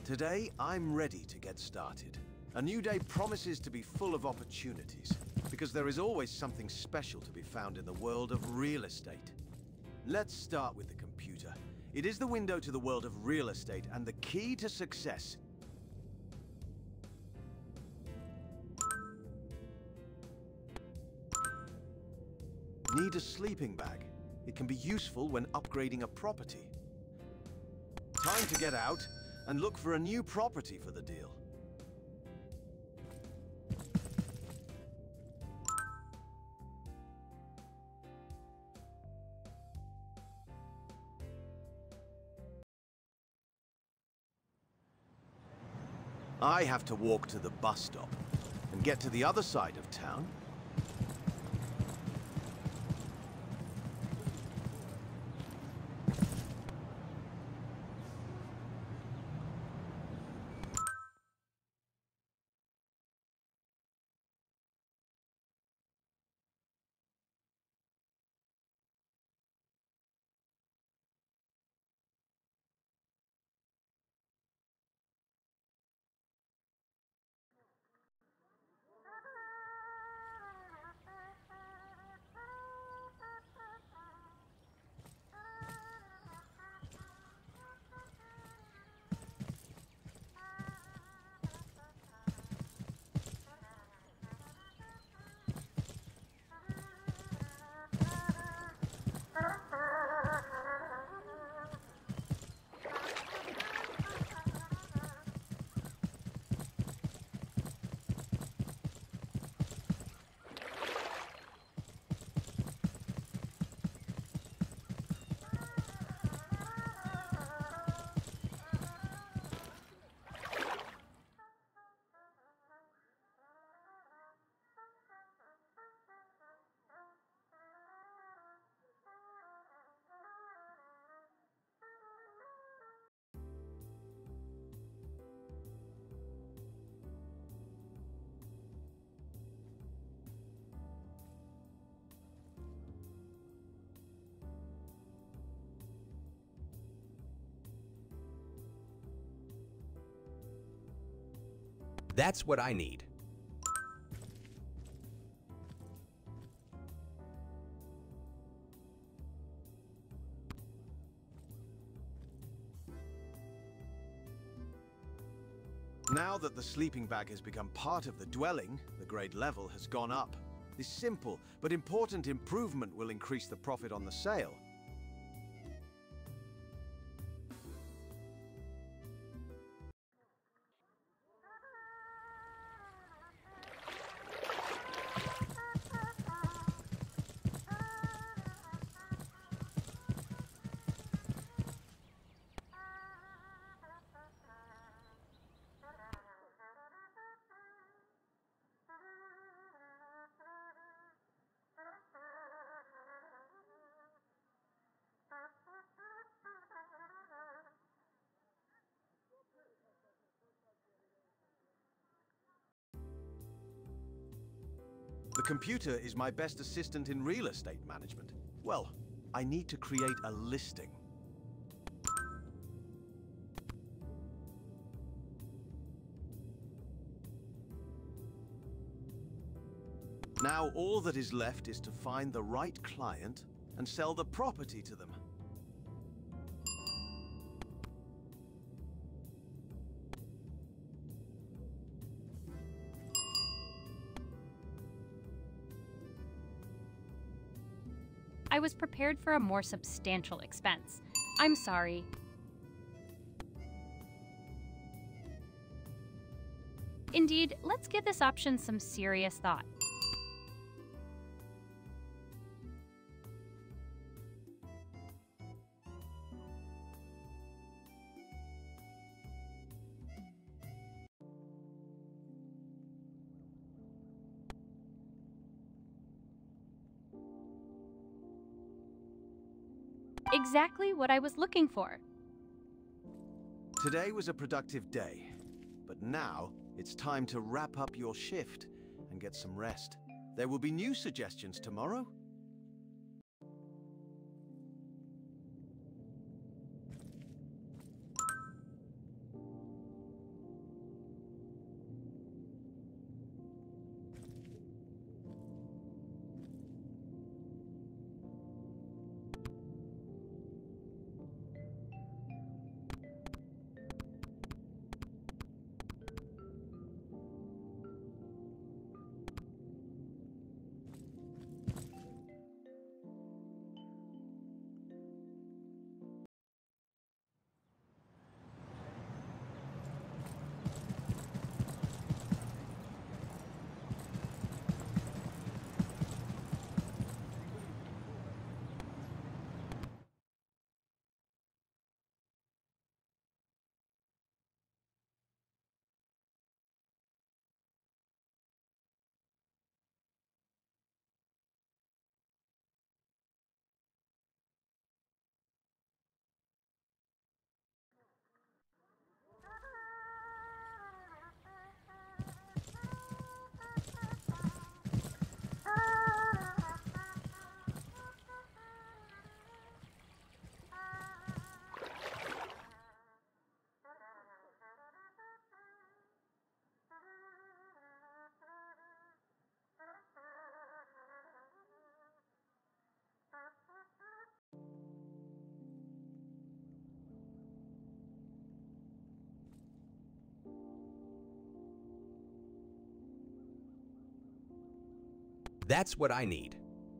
Today, I'm ready to get started. A new day promises to be full of opportunities, because there is always something special to be found in the world of real estate. Let's start with the computer. It is the window to the world of real estate and the key to success. Need a sleeping bag? It can be useful when upgrading a property. Time to get out and look for a new property for the deal. I have to walk to the bus stop and get to the other side of town. That's what I need. Now that the sleeping bag has become part of the dwelling, the grade level has gone up. This simple but important improvement will increase the profit on the sale. The computer is my best assistant in real estate management. Well, I need to create a listing. Now all that is left is to find the right client and sell the property to them. I was prepared for a more substantial expense. I'm sorry. Indeed, let's give this option some serious thought. Exactly what I was looking for. Today was a productive day, but now it's time to wrap up your shift and get some rest. There will be new suggestions tomorrow. That's what I need.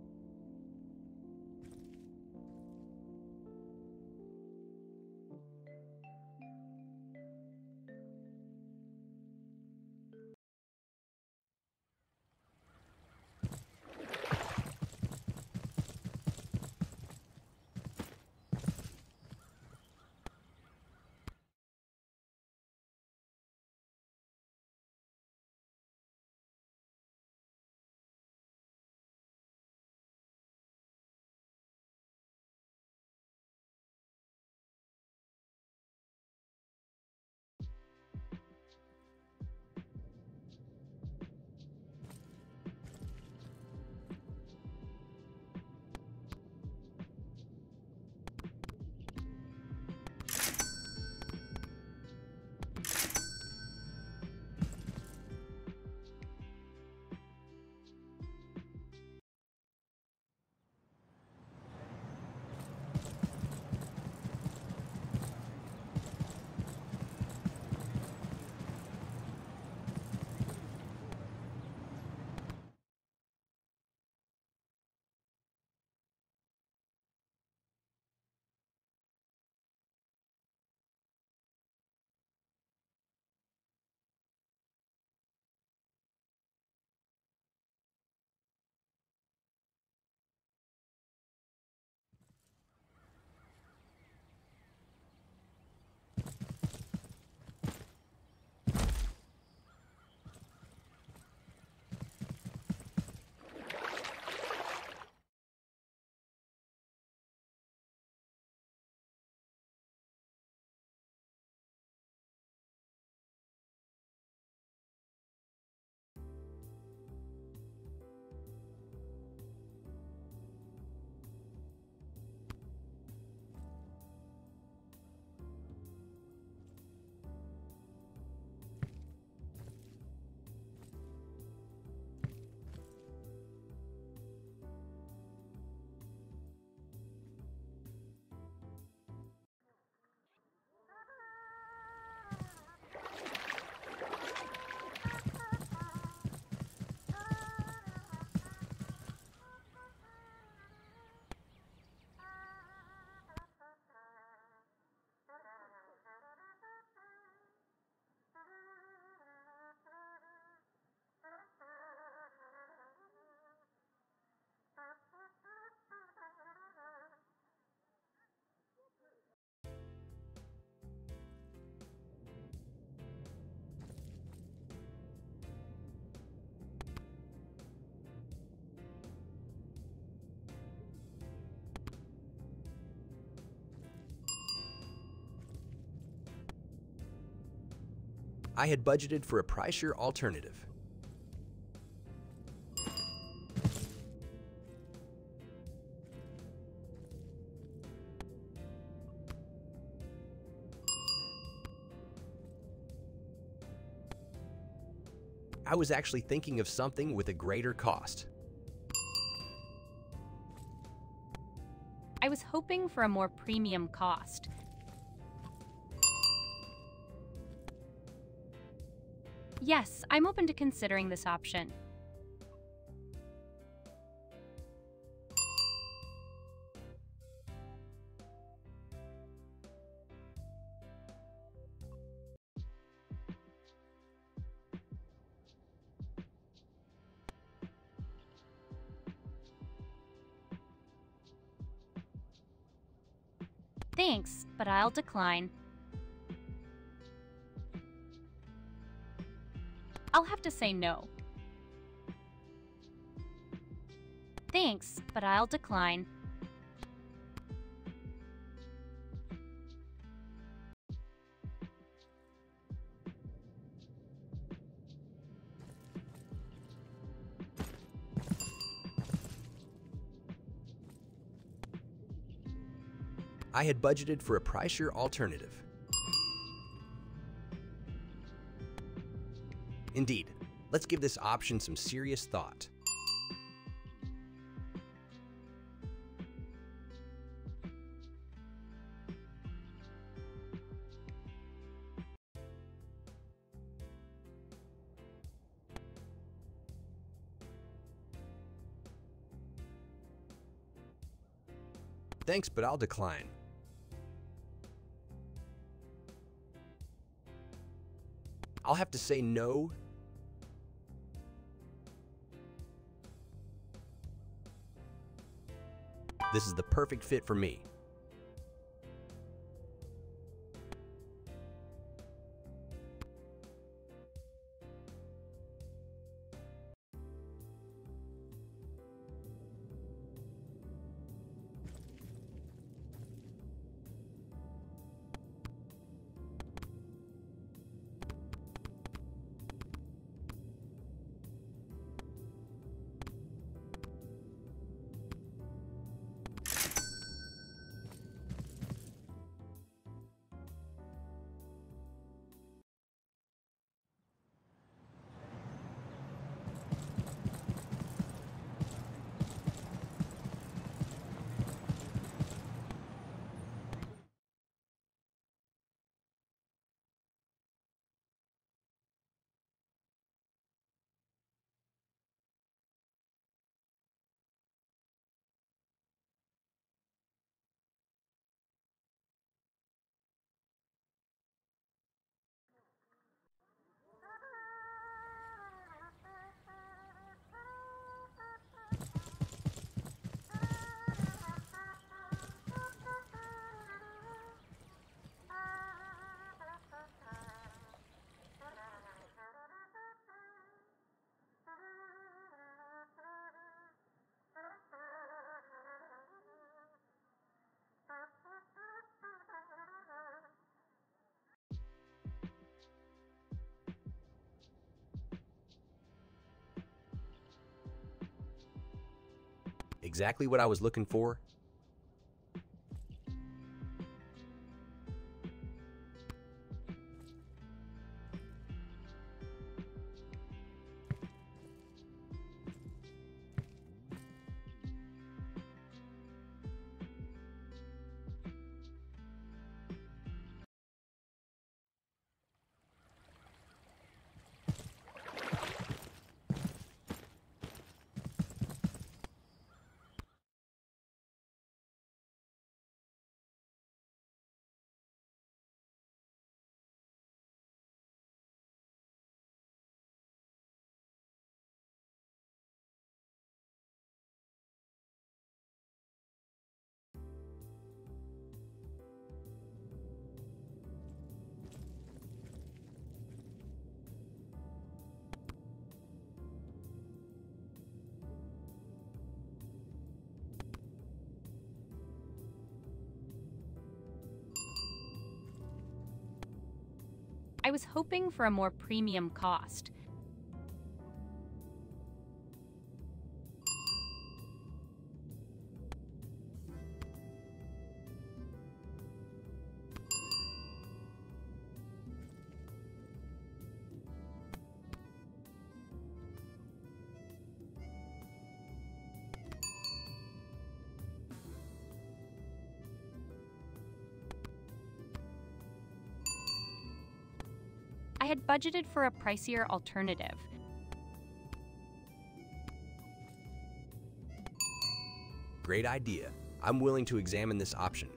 I had budgeted for a pricier alternative. I was actually thinking of something with a greater cost. I was hoping for a more premium cost. Yes, I'm open to considering this option. Thanks, but I'll decline. I'll have to say no. Thanks, but I'll decline. I had budgeted for a pricier alternative. Indeed, let's give this option some serious thought. Thanks, but I'll decline. I'll have to say no. This is the perfect fit for me. Exactly what I was looking for. I was hoping for a more premium cost. I had budgeted for a pricier alternative. Great idea. I'm willing to examine this option.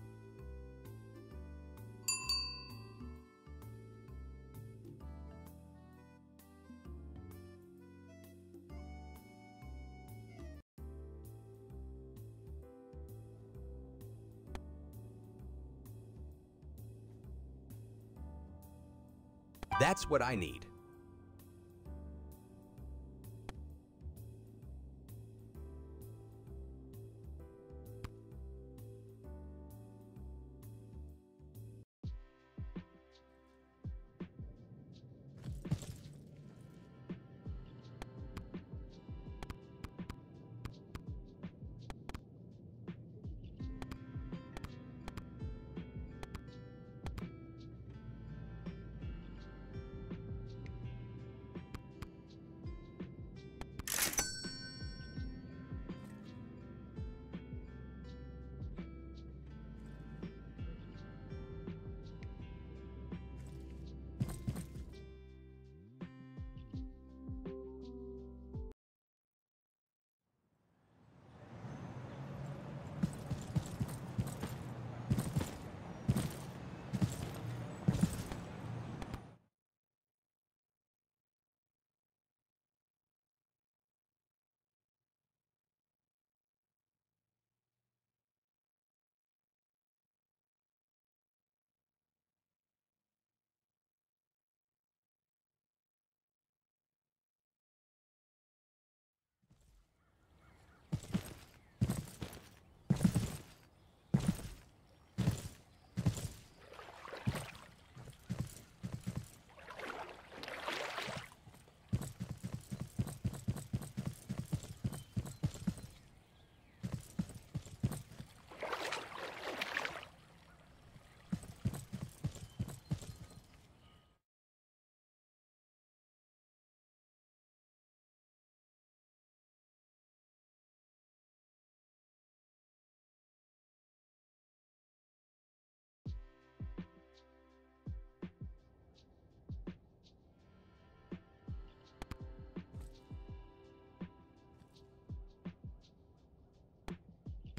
That's what I need.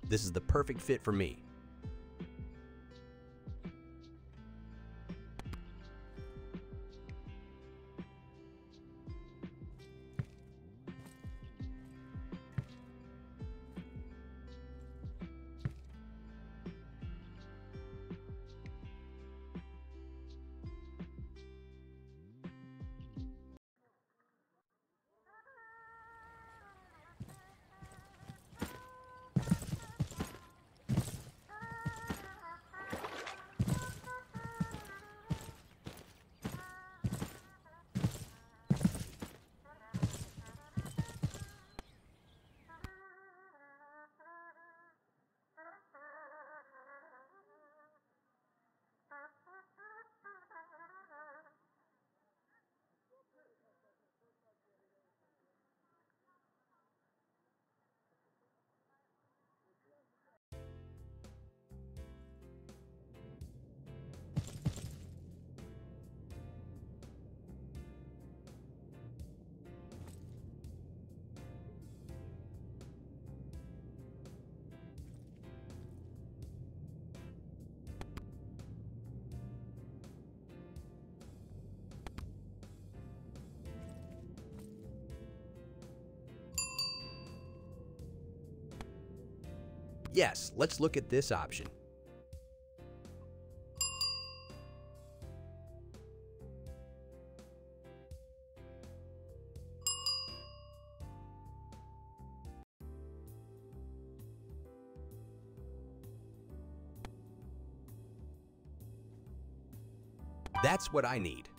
This is the perfect fit for me. Yes, let's look at this option. That's what I need.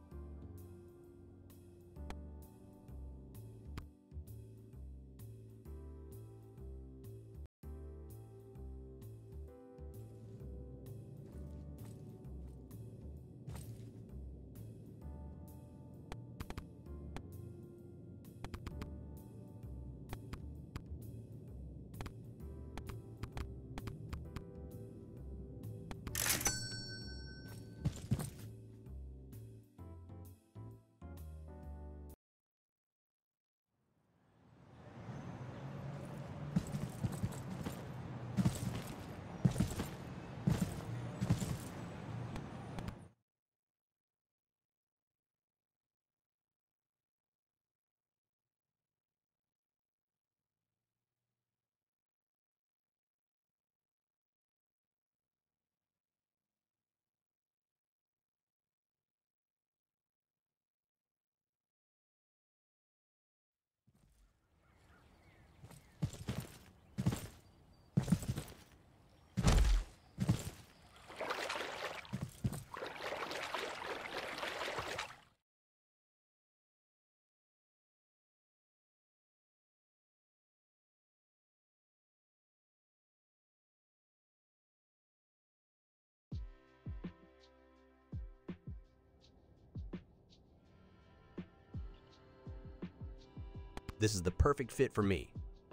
This is the perfect fit for me.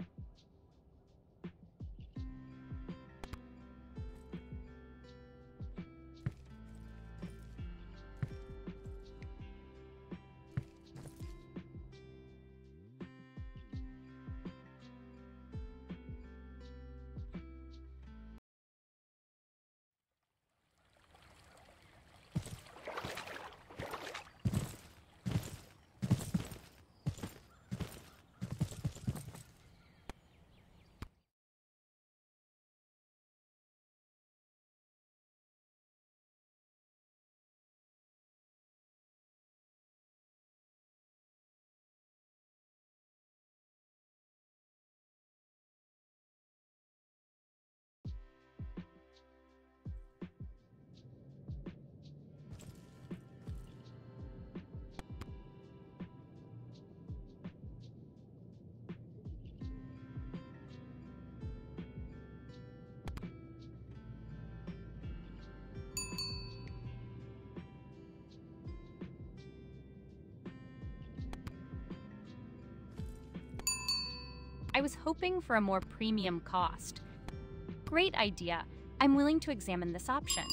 I was hoping for a more premium cost. Great idea. I'm willing to examine this option.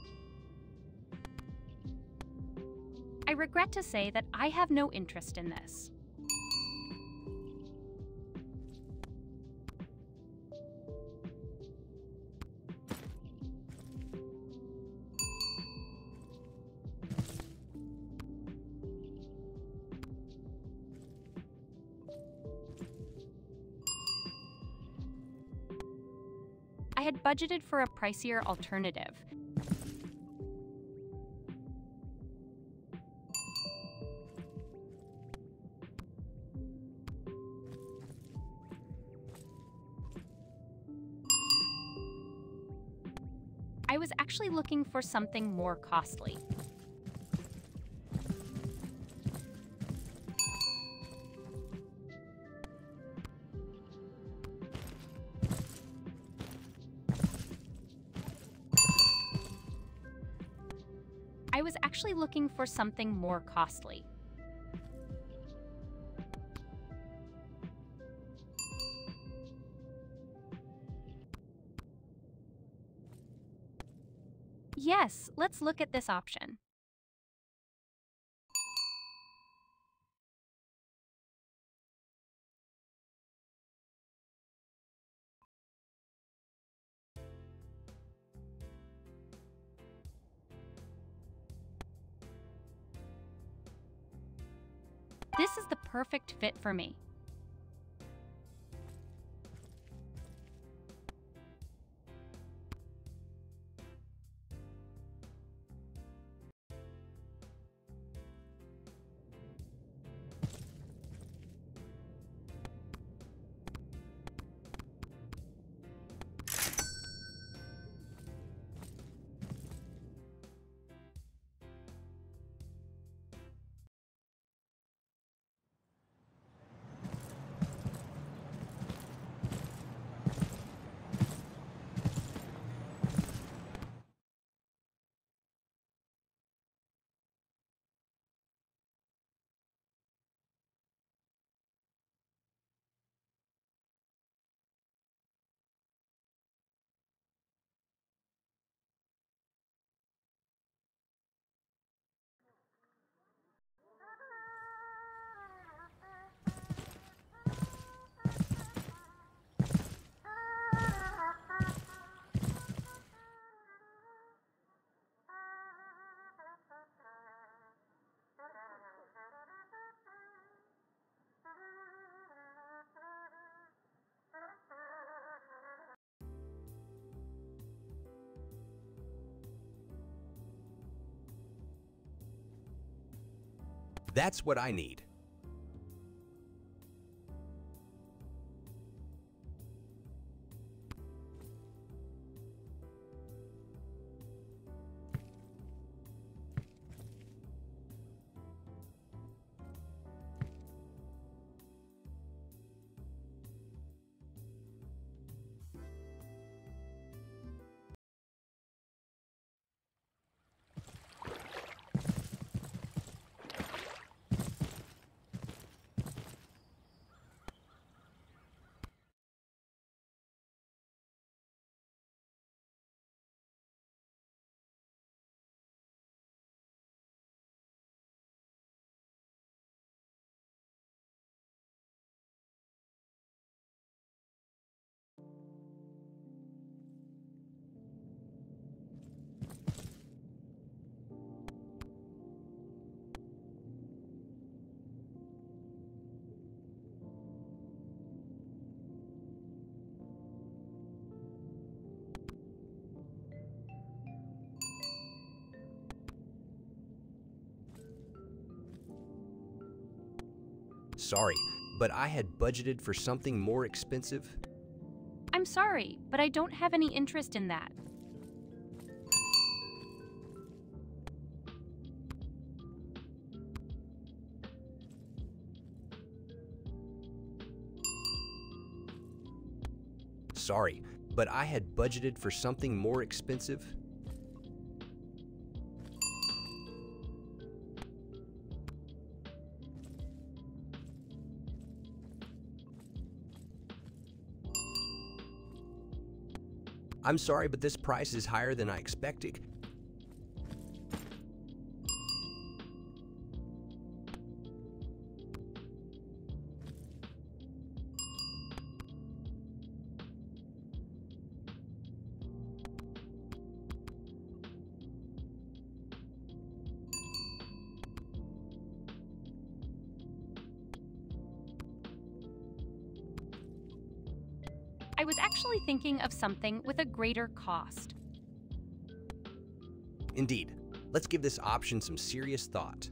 I regret to say that I have no interest in this. had budgeted for a pricier alternative. I was actually looking for something more costly. I was actually looking for something more costly. Yes, let's look at this option. This is the perfect fit for me. That's what I need. Sorry, but I had budgeted for something more expensive. I'm sorry, but I don't have any interest in that. Sorry, but I had budgeted for something more expensive. I'm sorry, but this price is higher than I expected. I I was actually thinking of something with a greater cost. Indeed. Let's give this option some serious thought.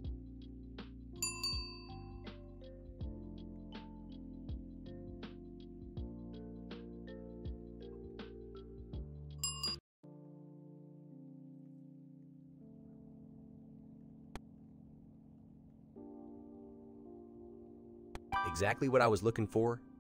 Exactly what I was looking for.